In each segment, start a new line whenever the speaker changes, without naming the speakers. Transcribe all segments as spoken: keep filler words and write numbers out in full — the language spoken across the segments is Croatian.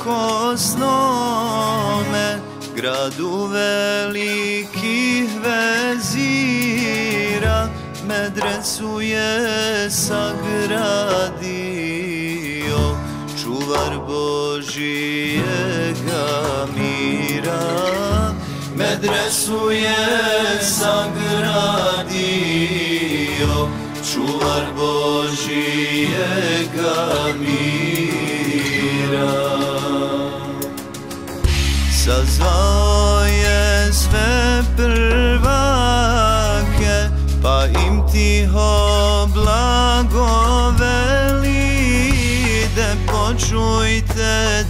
okosnome gradu velikih vezira, medresu je sagradio čuvar Božijega mira. Medresu je sagradio čuvar Božijega mira. Sazvao je sve prvake, pa im tiho blagoveli, de počujte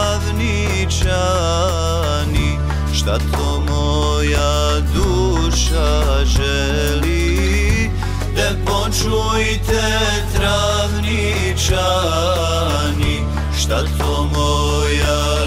travničani, šta to moja duša želi. De počujte travničani, šta to moja